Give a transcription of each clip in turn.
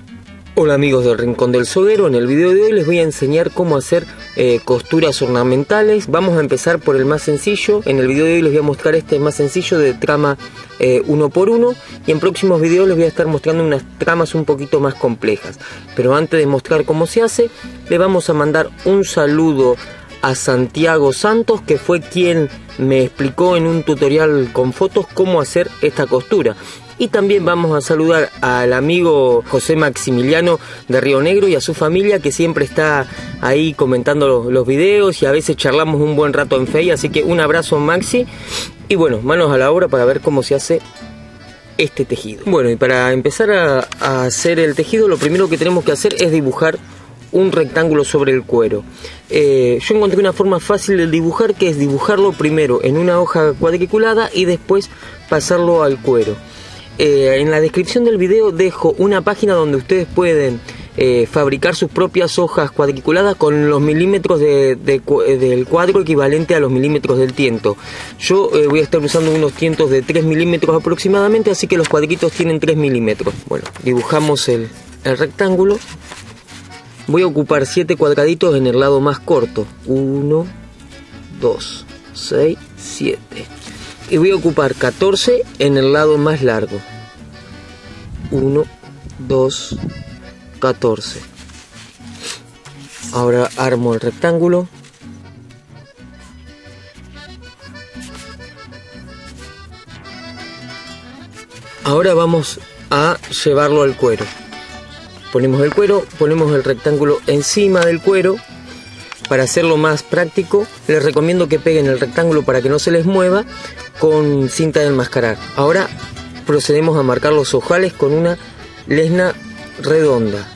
Hola amigos del Rincón del Soguero, en el video de hoy les voy a enseñar cómo hacer costuras ornamentales. Vamos a empezar por el más sencillo. En el video de hoy les voy a mostrar este más sencillo de trama 1×1 y en próximos videos les voy a estar mostrando unas tramas un poquito más complejas. Pero antes de mostrar cómo se hace, le vamos a mandar un saludo a Santiago Santos, que fue quien me explicó en un tutorial con fotos cómo hacer esta costura. Y también vamos a saludar al amigo José Maximiliano de Río Negro y a su familia, que siempre está ahí comentando los videos y a veces charlamos un buen rato en Face. Así que un abrazo, Maxi. Y bueno, manos a la obra para ver cómo se hace este tejido. Bueno, y para empezar a hacer el tejido, lo primero que tenemos que hacer es dibujar un rectángulo sobre el cuero. Yo encontré una forma fácil de dibujar, que es dibujarlo primero en una hoja cuadriculada y después pasarlo al cuero. En la descripción del video dejo una página donde ustedes pueden fabricar sus propias hojas cuadriculadas con los milímetros del cuadro equivalente a los milímetros del tiento. Yo voy a estar usando unos tientos de 3 milímetros aproximadamente, así que los cuadritos tienen 3 milímetros. Bueno, dibujamos el rectángulo. Voy a ocupar 7 cuadraditos en el lado más corto. 1, 2, 6, 7. Y voy a ocupar 14 en el lado más largo. 1, 2, 14. Ahora armo el rectángulo. Ahora vamos a llevarlo al cuero. Ponemos el cuero, ponemos el rectángulo encima del cuero. Para hacerlo más práctico, les recomiendo que peguen el rectángulo para que no se les mueva con cinta de enmascarar. Ahora procedemos a marcar los ojales con una lesna redonda.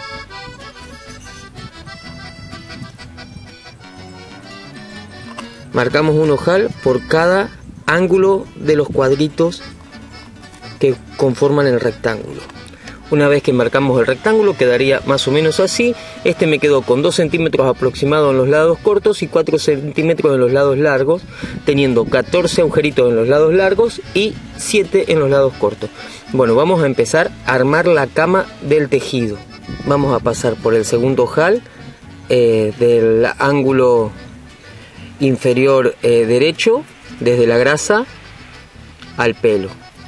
Marcamos un ojal por cada ángulo de los cuadritos que conforman el rectángulo. Una vez que marcamos el rectángulo quedaría más o menos así. Este me quedó con 2 centímetros aproximados en los lados cortos y 4 centímetros en los lados largos, teniendo 14 agujeritos en los lados largos y 7 en los lados cortos. Bueno, vamos a empezar a armar la cama del tejido. Vamos a pasar por el segundo ojal del ángulo inferior derecho, desde la grasa al pelo.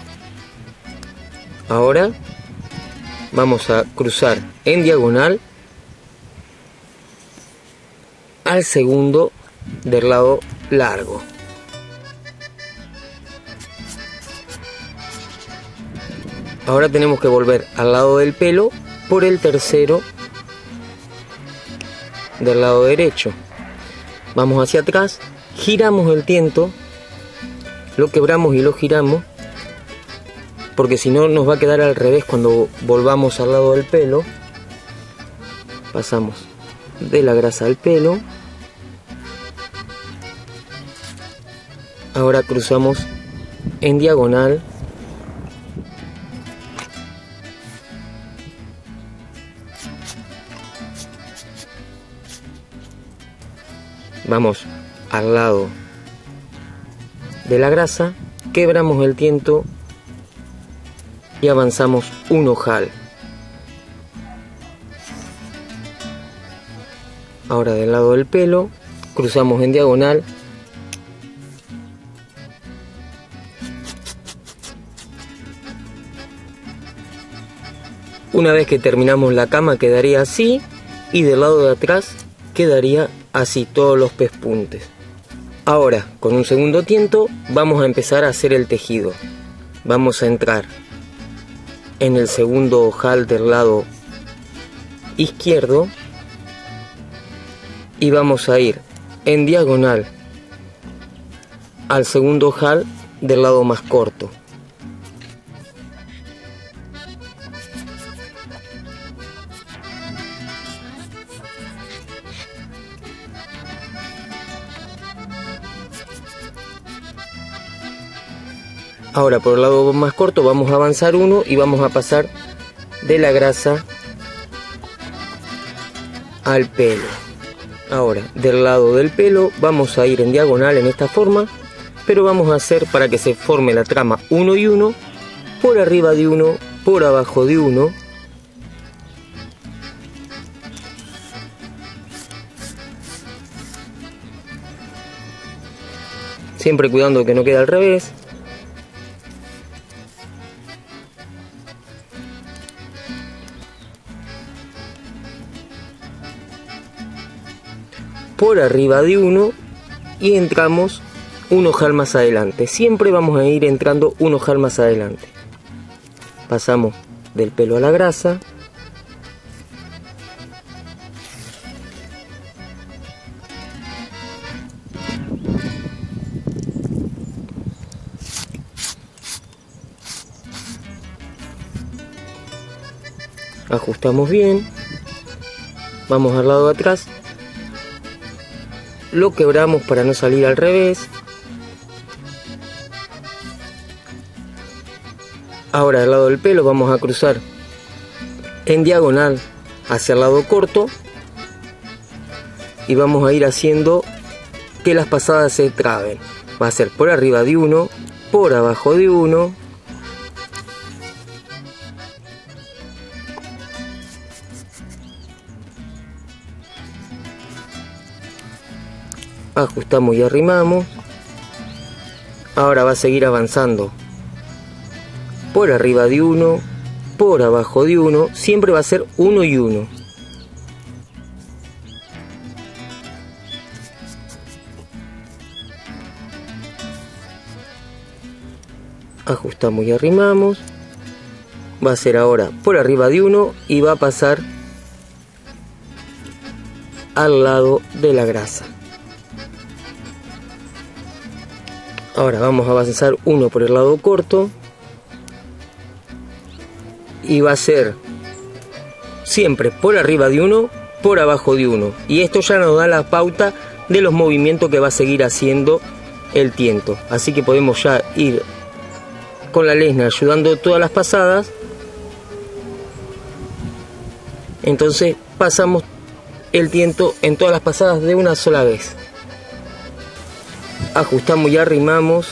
Ahora vamos a cruzar en diagonal al segundo del lado largo. Ahora tenemos que volver al lado del pelo por el tercero del lado derecho. Vamos hacia atrás, giramos el tiento, lo quebramos y lo giramos, porque si no nos va a quedar al revés cuando volvamos al lado del pelo. Pasamos de la grasa al pelo. Ahora cruzamos en diagonal. Vamos al lado de la grasa, quebramos el tiento y avanzamos un ojal. Ahora del lado del pelo cruzamos en diagonal. Una vez que terminamos la cama quedaría así, y del lado de atrás quedaría así, todos los pespuntes. Ahora con un segundo tiento vamos a empezar a hacer el tejido. Vamos a entrar en el segundo ojal del lado izquierdo y vamos a ir en diagonal al segundo ojal del lado más corto. Ahora por el lado más corto vamos a avanzar uno y vamos a pasar de la grasa al pelo. Ahora del lado del pelo vamos a ir en diagonal en esta forma, pero vamos a hacer para que se forme la trama 1 y 1, por arriba de uno, por abajo de uno, siempre cuidando que no quede al revés. Por arriba de uno y entramos un ojal más adelante. Siempre vamos a ir entrando un ojal más adelante. Pasamos del pelo a la grasa. Ajustamos bien. Vamos al lado de atrás. Lo quebramos para no salir al revés. Ahora del lado del pelo vamos a cruzar en diagonal hacia el lado corto y vamos a ir haciendo que las pasadas se traben. Va a ser por arriba de uno, por abajo de uno, ajustamos y arrimamos. Ahora va a seguir avanzando por arriba de uno, por abajo de uno, siempre va a ser uno y uno. Ajustamos y arrimamos. Va a ser ahora por arriba de uno y va a pasar al lado de la grasa. Ahora vamos a avanzar uno por el lado corto y va a ser siempre por arriba de uno, por abajo de uno, y esto ya nos da la pauta de los movimientos que va a seguir haciendo el tiento. Así que podemos ya ir con la lesna ayudando todas las pasadas. Entonces pasamos el tiento en todas las pasadas de una sola vez. Ajustamos y arrimamos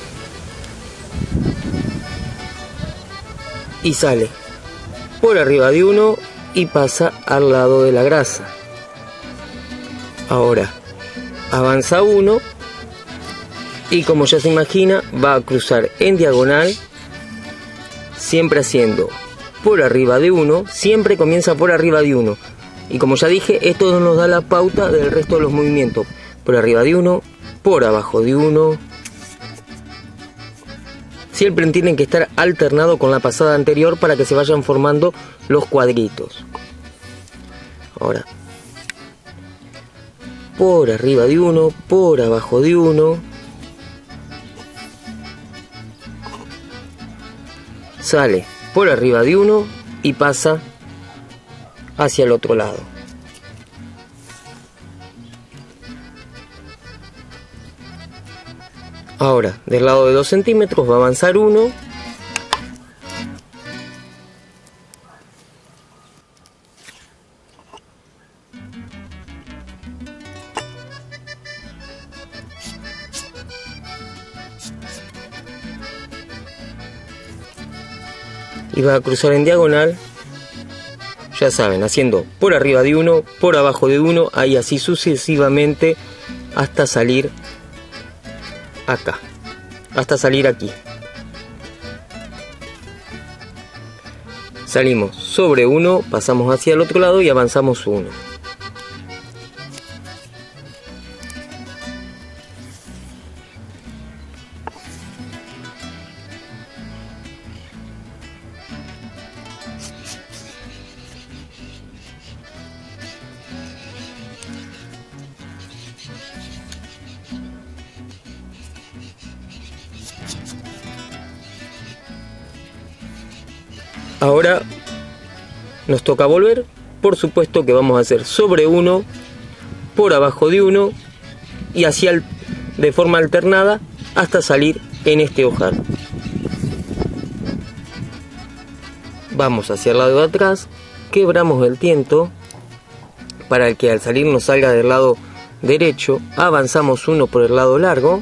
y sale por arriba de uno y pasa al lado de la grasa. Ahora avanza uno y, como ya se imagina, va a cruzar en diagonal, siempre haciendo por arriba de uno. Siempre comienza por arriba de uno, y como ya dije, esto nos da la pauta del resto de los movimientos. Por arriba de uno, por abajo de uno. Siempre tienen que estar alternados con la pasada anterior para que se vayan formando los cuadritos. Ahora, por arriba de uno, por abajo de uno. Sale por arriba de uno y pasa hacia el otro lado. Ahora, del lado de 2 centímetros va a avanzar uno. Y va a cruzar en diagonal, ya saben, haciendo por arriba de uno, por abajo de uno, ahí así sucesivamente hasta salir acá, hasta salir aquí. Salimos sobre uno, pasamos hacia el otro lado y avanzamos uno. Ahora nos toca volver. Por supuesto que vamos a hacer sobre uno, por abajo de uno y hacia de forma alternada hasta salir en este ojal. Vamos hacia el lado de atrás, quebramos el tiento para que al salir nos salga del lado derecho. Avanzamos uno por el lado largo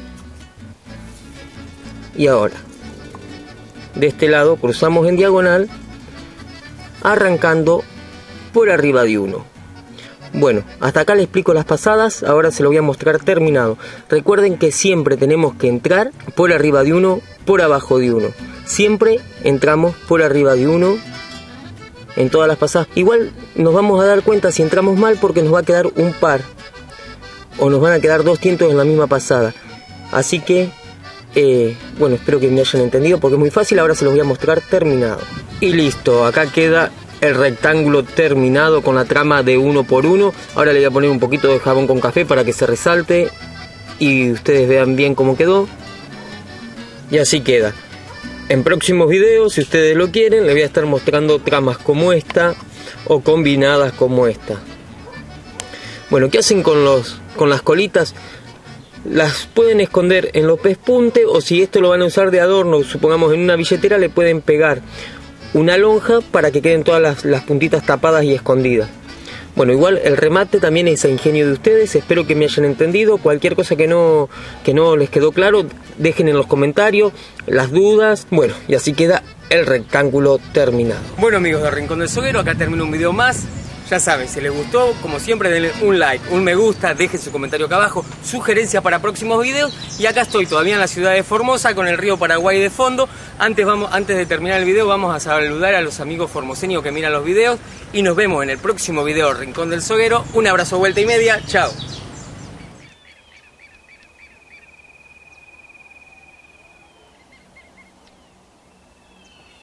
y ahora de este lado cruzamos en diagonal, arrancando por arriba de uno. Bueno, hasta acá les explico las pasadas, ahora se lo voy a mostrar terminado. Recuerden que siempre tenemos que entrar por arriba de uno, por abajo de uno. Siempre entramos por arriba de uno en todas las pasadas. Igual nos vamos a dar cuenta si entramos mal porque nos va a quedar un par. O nos van a quedar dos tientos en la misma pasada. Así que, bueno, espero que me hayan entendido porque es muy fácil. Ahora se los voy a mostrar terminado. Y listo, acá queda el rectángulo terminado con la trama de 1 por 1. Ahora le voy a poner un poquito de jabón con café para que se resalte y ustedes vean bien cómo quedó. Y así queda. En próximos videos, si ustedes lo quieren, les voy a estar mostrando tramas como esta o combinadas como esta. Bueno, ¿qué hacen con las colitas? Las pueden esconder en los pespunte, o si esto lo van a usar de adorno, supongamos en una billetera, le pueden pegar una lonja para que queden todas las puntitas tapadas y escondidas. Bueno, igual el remate también es a ingenio de ustedes. Espero que me hayan entendido. Cualquier cosa que no les quedó claro, dejen en los comentarios las dudas. Bueno, y así queda el rectángulo terminado. Bueno, amigos de Rincón del Soguero, acá termina un video más. Ya saben, si les gustó, como siempre, denle un like, un me gusta, dejen su comentario acá abajo, sugerencias para próximos videos. Y acá estoy todavía en la ciudad de Formosa con el río Paraguay de fondo. Antes de terminar el video, vamos a saludar a los amigos formoseños que miran los videos. Y nos vemos en el próximo video Rincón del Soguero. Un abrazo, vuelta y media. Chao.